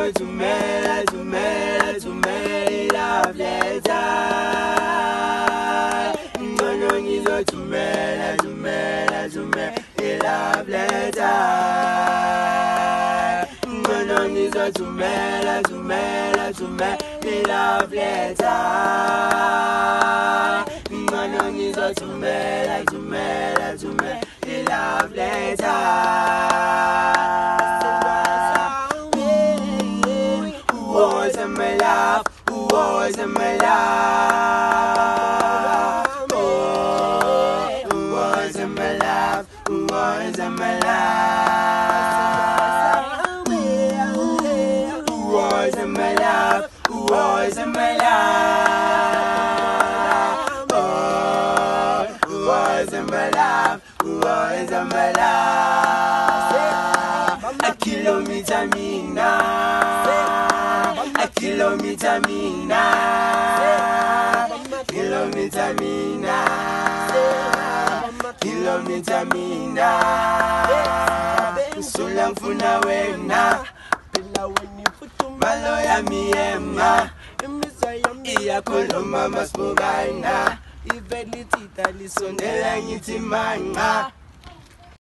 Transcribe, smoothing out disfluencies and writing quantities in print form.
ngizothumelela i-love letter. Ngcono ngizothumela i-love letter. Ngcono ngizothumela i-love letter. Ngcono ngizothumela i-love letter. Who was in my love? Who was in my love? Oh, who was in my love? Who was in my love? Who was in my love? Who was in my love? Oh, who was in my love? Who was in my love? A kilometer mina. A kilometer mina. Kilometer mina. Kilometer mina. Sula mfuna wena. Malo ya miyema. Iya koloma masmugana. Ivelitita lisondela ngithi manga.